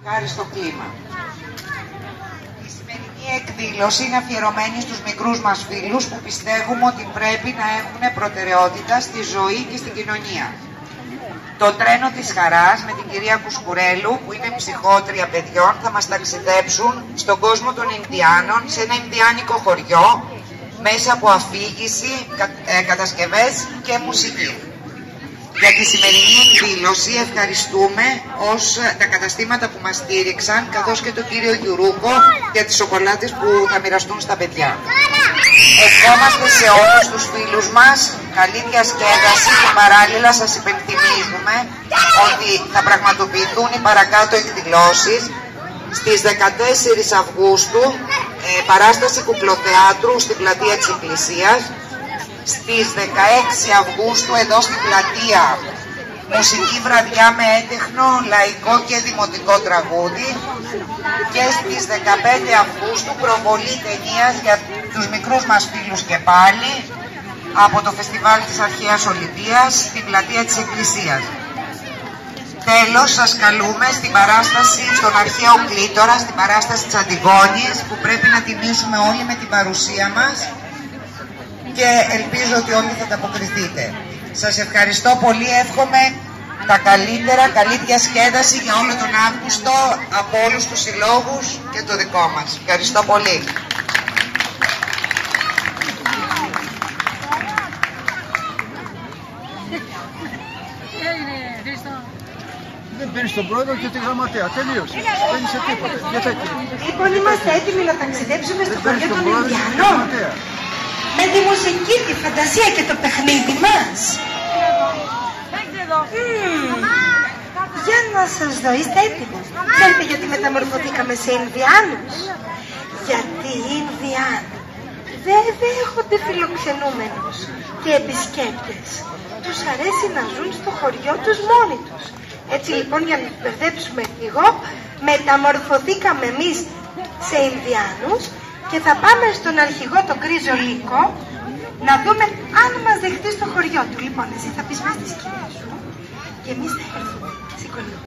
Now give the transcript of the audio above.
ευχάριστο κλίμα. Η σημερινή εκδήλωση είναι αφιερωμένη στους μικρούς μας φίλους που πιστεύουμε ότι πρέπει να έχουν προτεραιότητα στη ζωή και στην κοινωνία. Το τρένο της χαράς με την κυρία Κουσκουρέλου, που είναι ψυχότρια παιδιών, θα μας ταξιδέψουν στον κόσμο των Ινδιάνων, σε ένα Ινδιάνικο χωριό, μέσα από αφήγηση, κατασκευές και μουσική. Για τη σημερινή εκδήλωση ευχαριστούμε τα καταστήματα που μας στήριξαν, καθώς και τον κύριο Γιουρούκο για τις σοκολάτες που θα μοιραστούν στα παιδιά. Ευχόμαστε σε όλους τους φίλους μας καλή διασκέδαση και παράλληλα σας υπενθυμίζουμε ότι θα πραγματοποιηθούν οι παρακάτω εκδηλώσεις στις 14 Αυγούστου, παράσταση κουκλοθεάτρου στην πλατεία της Εκκλησίας, στις 16 Αυγούστου εδώ στην πλατεία μουσική βραδιά με έντεχνο, λαϊκό και δημοτικό τραγούδι, και στις 15 Αυγούστου προβολή ταινίας για τους μικρούς μας φίλους και πάλι από το Φεστιβάλ της Αρχαίας Ολυμπίας στην πλατεία της Εκκλησίας. Τέλος, σας καλούμε στην παράσταση στον αρχαίο Κλήτορα, στην παράσταση της Αντιγόνης, που πρέπει να τιμήσουμε όλοι με την παρουσία μας και ελπίζω ότι όλοι θα ανταποκριθείτε. Σας ευχαριστώ πολύ, εύχομαι τα καλύτερα, καλή διασκέδαση για όλο τον Αύγουστο από όλους τους συλλόγους και το δικό μας. Ευχαριστώ πολύ. Δεν παίρνει τον πρόεδρο και τη γραμματέα. Τελείωσε. Δεν είσαι τίποτα. Λοιπόν, είμαστε έτοιμοι να ταξιδέψουμε στο χωριό των Ινδιανών. Με τη μουσική, τη φαντασία και το παιχνίδι μας. Για να σας δω, είστε έτοιμοι? Ξέρετε γιατί μεταμορφωθήκαμε σε Ινδιάνους? Γιατί οι Ινδιάνοι δεν δέχονται φιλοξενούμενους και επισκέπτες. Τους αρέσει να ζουν στο χωριό τους μόνοι τους. Έτσι λοιπόν, για να τους μπερδέψουμε λίγο, μεταμορφωθήκαμε εμείς σε Ινδιάνους και θα πάμε στον αρχηγό τον Γκρίζο Λύκο να δούμε αν μας δεχτεί στο χωριό του. Λοιπόν, εσύ θα πεις μας τη σκηνή σου και εμείς θα έρθουμε. Σηκώνει.